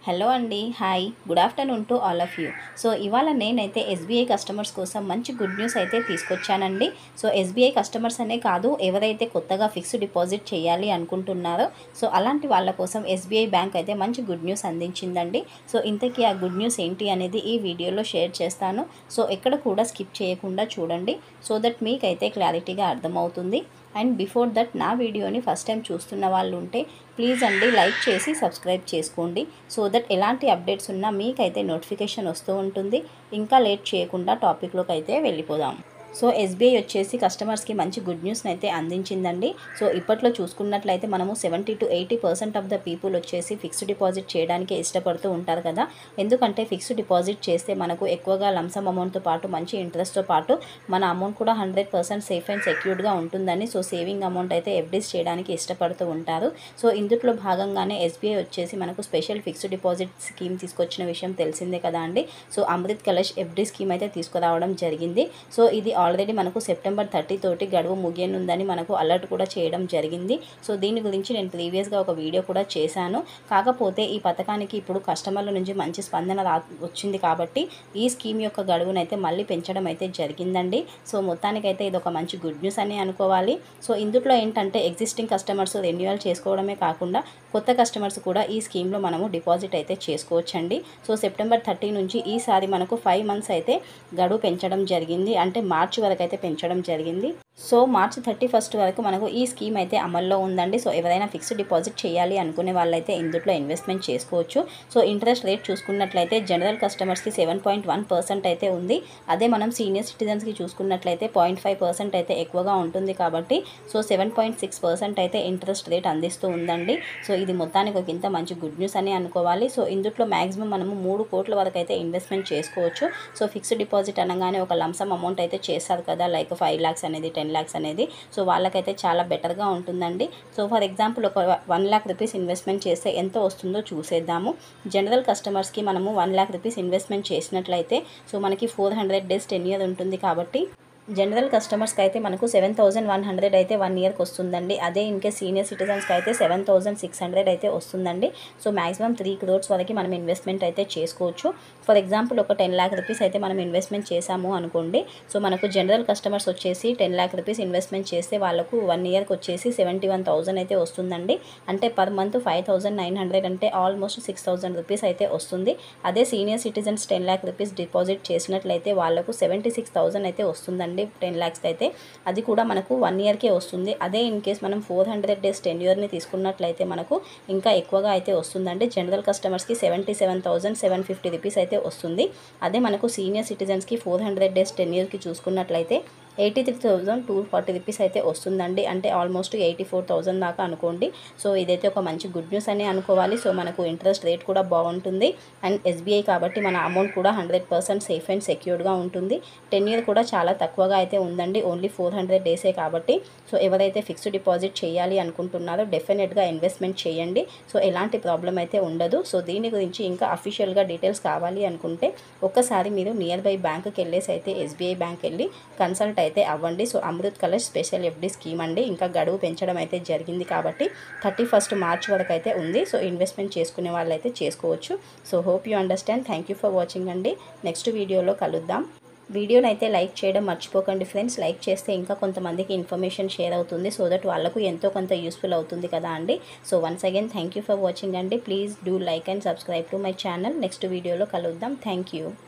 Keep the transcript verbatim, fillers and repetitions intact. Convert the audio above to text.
Hello అండి, hi, good afternoon to all of you. So ఇవాళ నేనైతే ఎస్బీఐ కస్టమర్స్ కోసం మంచి గుడ్ న్యూస్ అయితే తీసుకొచ్చానండి. సో ఎస్బీఐ కస్టమర్స్ అనే కాదు, ఎవరైతే కొత్తగా ఫిక్స్డ్ డిపాజిట్ చేయాలి అనుకుంటున్నారో సో అలాంటి వాళ్ళ కోసం ఎస్బీఐ బ్యాంక్ అయితే మంచి గుడ్ న్యూస్ అందించిందండి. సో ఇంతకీ ఆ గుడ్ న్యూస్ ఏంటి అనేది ఈ వీడియోలో షేర్ చేస్తాను. సో ఎక్కడ కూడా స్కిప్ చేయకుండా చూడండి, సో దట్ మీకైతే క్లారిటీగా అర్థమవుతుంది. అండ్ బిఫోర్ దట్ నా వీడియోని ఫస్ట్ టైం చూస్తున్న వాళ్ళు ఉంటే ప్లీజ్ అండి లైక్ చేసి సబ్స్క్రైబ్ చేసుకోండి, సో దట్ ఎలాంటి అప్డేట్స్ ఉన్నా మీకైతే నోటిఫికేషన్ వస్తూ ఉంటుంది. ఇంకా లేట్ చేయకుండా టాపిక్లోకి అయితే వెళ్ళిపోదాం. సో ఎస్బీఐ వచ్చేసి కస్టమర్స్కి మంచి గుడ్ న్యూస్ని అయితే అందించిందండి. సో ఇప్పట్లో చూసుకున్నట్లయితే మనము seventy two eighty percent of the people వచ్చేసి ఫిక్స్డ్ డిపాజిట్ చేయడానికి ఇష్టపడుతూ ఉంటారు కదా. ఎందుకంటే ఫిక్స్డ్ డిపాజిట్ చేస్తే మనకు ఎక్కువగా లంసమ్ అమౌంట్తో పాటు మంచి ఇంట్రెస్ట్తో పాటు మన అమౌంట్ కూడా హండ్రెడ్ పర్సెంట్ సేఫ్ అండ్ సెక్యూర్డ్గా ఉంటుందని సో సేవింగ్ అమౌంట్ అయితే ఎఫ్డీస్ చేయడానికి ఇష్టపడుతూ ఉంటారు. సో ఇందులో భాగంగానే ఎస్బీఐ వచ్చేసి మనకు స్పెషల్ ఫిక్స్డ్ డిపాజిట్ స్కీమ్ తీసుకొచ్చిన విషయం తెలిసిందే కదా అండి. So Amrit Kalash FD scheme అయితే తీసుకురావడం జరిగింది. సో ఇది ఆల్రెడీ మనకు సెప్టెంబర్ థర్టీ తోటి గడువు ముగియనుందని మనకు అలర్ట్ కూడా చేయడం జరిగింది. సో దీని గురించి నేను ప్రీవియస్గా ఒక వీడియో కూడా చేశాను. కాకపోతే ఈ పథకానికి ఇప్పుడు కస్టమర్ల నుంచి మంచి స్పందన రా వచ్చింది కాబట్టి ఈ స్కీమ్ యొక్క గడువునైతే మళ్ళీ పెంచడం అయితే జరిగిందండి. సో మొత్తానికైతే ఇది ఒక మంచి గుడ్ న్యూస్ అని అనుకోవాలి. సో ఇందులో ఏంటంటే ఎగ్జిస్టింగ్ కస్టమర్స్ రెన్యువల్ చేసుకోవడమే కాకుండా కొత్త కస్టమర్స్ కూడా ఈ స్కీమ్లో మనము డిపాజిట్ అయితే చేసుకోవచ్చండి. సో సెప్టెంబర్ థర్టీ నుంచి ఈసారి మనకు ఫైవ్ మంత్స్ అయితే గడువు పెంచడం జరిగింది, అంటే మార్చ్ వరకు అయితే పెంచడం జరిగింది. సో మార్చ్ థర్టీ ఫస్ట్ వరకు మనకు ఈ స్కీమ్ అయితే అమల్లో ఉందండి. సో ఎవరైనా ఫిక్స్డ్ డిపాజిట్ చేయాలి అనుకునే వాళ్ళైతే ఇందులో ఇన్వెస్ట్మెంట్ చేసుకోవచ్చు. సో ఇంట్రెస్ట్ రేట్ చూసుకున్నట్లయితే జనరల్ కస్టమర్స్కి సెవెన్ పాయింట్ వన్ పర్సెంట్ అయితే ఉంది. అదే మనం సీనియర్ సిటిజన్స్కి చూసుకున్నట్లయితే పాయింట్ ఫైవ్ పర్సెంట్ అయితే ఎక్కువగా ఉంటుంది కాబట్టి so seven point six percent అయితే ఇంట్రెస్ట్ రేట్ అందిస్తూ ఉందండి. సో ఇది మొత్తానికి ఒక ఇంత మంచి గుడ్ న్యూస్ అని అనుకోవాలి. సో ఇందులో మ్యాక్సిమం మనము మూడు కోట్ల వరకు అయితే ఇన్వెస్ట్మెంట్ చేసుకోవచ్చు. సో ఫిక్స్డ్ డిపాజిట్ అనగానే ఒక లంసమ్ అమౌంట్ అయితే చేస్తారు కదా, లైక్ ఫైవ్ ల్యాక్స్ అనేది టెన్ ల్యాక్స్ అనేది. సో వాళ్ళకైతే చాలా బెటర్గా ఉంటుందండి. సో ఫర్ ఎగ్జాంపుల్ ఒక వన్ ల్యాక్ రూపీస్ ఇన్వెస్ట్మెంట్ చేస్తే ఎంత వస్తుందో చూసేద్దాము. జనరల్ కస్టమర్స్కి మనము వన్ ల్యాక్ రూపీస్ ఇన్వెస్ట్మెంట్ చేసినట్లయితే సో మనకి four hundred days ten year ఉంటుంది కాబట్టి జనరల్ కస్టమర్స్కి అయితే మనకు సెవెన్ థౌసండ్ వన్ హండ్రెడ్ అయితే వన్ ఇయర్కి వస్తుందండి. అదే ఇంకే సీనియర్ సిటిజన్స్కి అయితే సెవెన్ థౌసండ్ సిక్స్ హండ్రెడ్ అయితే వస్తుందండి. సో మ్యాక్సిమం త్రీ క్రోర్స్ వరకు మనం ఇన్వెస్ట్మెంట్ అయితే చేసుకోవచ్చు. ఫర్ ఎగ్జాంపుల్ ఒక టెన్ ల్యాక్ రూపీస్ అయితే మనం ఇన్వెస్ట్మెంట్ చేసాము అనుకోండి. సో మనకు జనరల్ కస్టమర్స్ వచ్చేసి టెన్ ల్యాక్ రూపీస్ ఇన్వెస్ట్మెంట్ చేస్తే వాళ్ళకు వన్ ఇయర్కి వచ్చేసి సెవెంటీ వన్ థౌసండ్ అయితే వస్తుందండి. అంటే per month five thousand nine hundred అంటే ఆల్మోస్ట్ సిక్స్ థౌసండ్ రూపీస్ అయితే వస్తుంది. అదే senior citizens ten lakh rupees deposit చేసినట్లయితే వాళ్ళకు సెవెంటీ సిక్స్ థౌసండ్ అయితే వస్తుందండి. టెన్ ల్యాక్స్కి అయితే అది కూడా మనకు వన్ ఇయర్కే వస్తుంది. అదే ఇన్ కేస్ మనం ఫోర్ హండ్రెడ్ డేస్ టెన్ ఇయర్ని తీసుకున్నట్లయితే మనకు ఇంకా ఎక్కువగా అయితే వస్తుందండి. జనరల్ కస్టమర్స్కి seventy seven thousand seven fifty rupees అయితే వస్తుంది. అదే మనకు సీనియర్ సిటిజన్స్కి ఫోర్ హండ్రెడ్ డేస్ టెన్ ఇయర్కి చూసుకున్నట్లయితే eighty three thousand two forty rupees అయితే వస్తుందండి. అంటే ఆల్మోస్ట్ ఎయిటీ ఫోర్ థౌజండ్ దాకా అనుకోండి. సో ఇదైతే ఒక మంచి గుడ్ న్యూస్ అని అనుకోవాలి. సో మనకు ఇంట్రెస్ట్ రేట్ కూడా బాగుంటుంది అండ్ ఎస్బీఐ కాబట్టి మన అమౌంట్ కూడా హండ్రెడ్ పర్సెంట్ సేఫ్ అండ్ సెక్యూర్డ్గా ఉంటుంది. టెన్ ఇయర్ కూడా చాలా తక్కువగా అయితే ఉందండి, ఓన్లీ ఫోర్ హండ్రెడ్ డేసే కాబట్టి. సో ఎవరైతే ఫిక్స్డ్ డిపాజిట్ చేయాలి అనుకుంటున్నారో డెఫినెట్గా ఇన్వెస్ట్మెంట్ చేయండి. సో ఎలాంటి ప్రాబ్లం అయితే ఉండదు. సో దీని గురించి ఇంకా అఫీషియల్గా డీటెయిల్స్ కావాలి అనుకుంటే ఒక్కసారి మీరు నియర్ బై బ్యాంక్కి వెళ్ళేసి అయితే ఎస్బీఐ బ్యాంక్ వెళ్ళి కన్సల్ట్ అయితే అవ్వండి. So Amrit Kalash special FD scheme అండి. ఇంకా గడువు పెంచడం అయితే జరిగింది కాబట్టి థర్టీ ఫస్ట్ మార్చ్ వరకు అయితే ఉంది. సో ఇన్వెస్ట్మెంట్ చేసుకునే వాళ్ళు అయితే చేసుకోవచ్చు. So hope you understand. Thank you for watching అండి. నెక్స్ట్ వీడియోలో కలుద్దాం. వీడియోని అయితే లైక్ చేయడం మర్చిపోకండి ఫ్రెండ్స్. లైక్ చేస్తే ఇంకా కొంతమందికి ఇన్ఫర్మేషన్ షేర్ అవుతుంది, సో దట్ వాళ్ళకు ఎంతో కొంత యూస్ఫుల్ అవుతుంది కదా అండి. So once again thank you for watching అండి. Please do like and subscribe to my channel. Next వీడియోలో కలుద్దాం. Thank you.